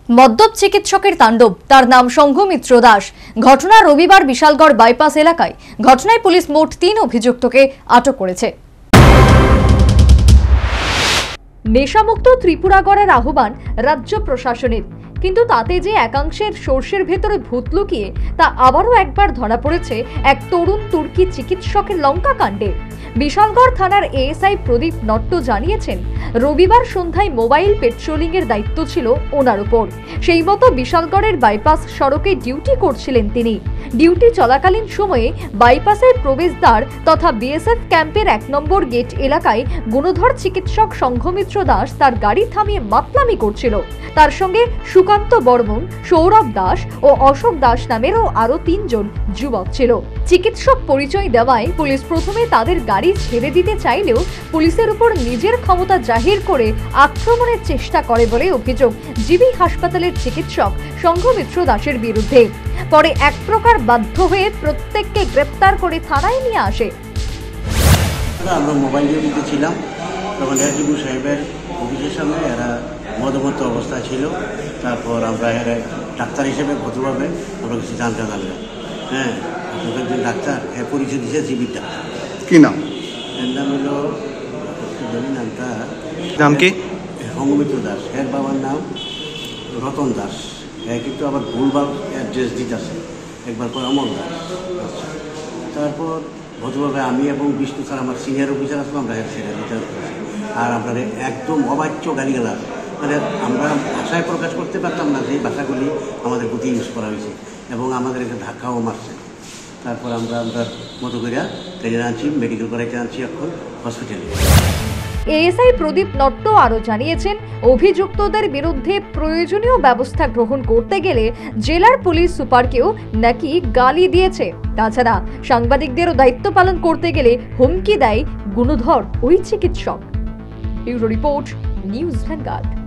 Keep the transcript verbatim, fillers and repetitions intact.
মদ্যপ চিকিৎসকের তাণ্ডব, তার নাম সংঘমিত্র দাস। ঘটনা রবিবার বিশালগড় বাইপাস এলাকায়। ঘটনায় পুলিশ মোট তিন অভিযুক্তকে আটক করেছে। নেশামুক্ত ত্রিপুরা গড়ার আহ্বান রাজ্য প্রশাসনের, কিন্তু তাতে যে একাংশের সর্ষের ভেতরে ভূত লুকিয়ে তা আবারও একবার ধরা পড়েছে এক তরুণ তুর্কি চিকিৎসকের লঙ্কা কাণ্ডে। বিশালগড় থানার এএসআই প্রদীপ নট্ট জানিয়েছেন, রবিবার সন্ধ্যায় মোবাইল পেট্রোলিং এর দায়িত্ব ছিল ওনার উপর। সেই মতো বিশালগড়ের বাইপাস সড়কে ডিউটি করছিলেন তিনি। ডিউটি চলাকালীন সময়ে বাইপাসের প্রবেশদ্বার তথা বিএসএফ ক্যাম্পের এক নম্বর গেট এলাকায় গুণধর চিকিৎসক সংঘমিত্র দাস তার গাড়ি থামিয়ে মাতলামি করছিল। তার সঙ্গে সুকান্ত বর্মন, সৌরভ দাস ও অশোক দাস নামেরও আরো তিনজন যুবক ছিল। চিকিৎসক পরিচয় দেওয়ায় পুলিশ প্রথমে তাদের গাড়ি ছেড়ে দিতে চাইলেও পুলিশের উপর নিজের ক্ষমতা জাহির করে আক্রমণের চেষ্টা করে বলে অভিযোগ জিবি হাসপাতালের চিকিৎসক সংঘমিত্র দাসের বিরুদ্ধে। পরে এক প্রকার বাধ্য হয়ে প্রত্যেককে গ্রেপ্তার করে থানায় নিয়ে আসে। আমরা মোবাইল ডিউটিতে ছিলাম, তখন এসডিপি সাহেবের অফিসের সামনে এরা মদমত্ত অবস্থা ছিল। তারপর আমরা এরা ডাক্তার হিসেবে ভদ্রভাবে আমরা কিছু জানতে পারলাম। হ্যাঁ, একজন ডাক্তার হ্যাঁ পরিচয় দিয়েছে জিবির ডাক্তার। কী নাম? এর নাম হলো নামটা নাম কি? সংঘমিত্র দাস। এর বাবার নাম রতন দাস। হ্যাঁ, কিন্তু আবার ভুলভাল অ্যাড্রেস দিতেছে, একবার পর অমল দাস। আচ্ছা, তারপর ভদ্রভাবে আমি এবং বিষ্ণু স্যার আমার সিনিয়র অফিসার আসলাম, আমরা ছেড়ে দিতে আর আপনার একদম অবাচ্য গালিগালাজ, মানে আমরা ভাষায় প্রকাশ করতে পারতাম না যে ভাষাগুলি আমাদের প্রতি ইউজ করা হয়েছে, এবং আমাদের একটা ধাক্কাও মারছে। তারপর আমরা আমরা মতো করে ট্রেনে আনছি, মেডিকেল করাইতে আনছি এখন হসপিটালে। এএসআই প্রদীপ নট্ট আরও জানিয়েছেন, অভিযুক্তদের বিরুদ্ধে প্রয়োজনীয় ব্যবস্থা গ্রহণ করতে গেলে জেলার পুলিশ সুপারকেও নাকি গালি দিয়েছে। তাছাড়া সাংবাদিকদেরও দায়িত্ব পালন করতে গেলে হুমকি দেয় গুণধর ওই চিকিৎসক। Bureau report, news vanguard.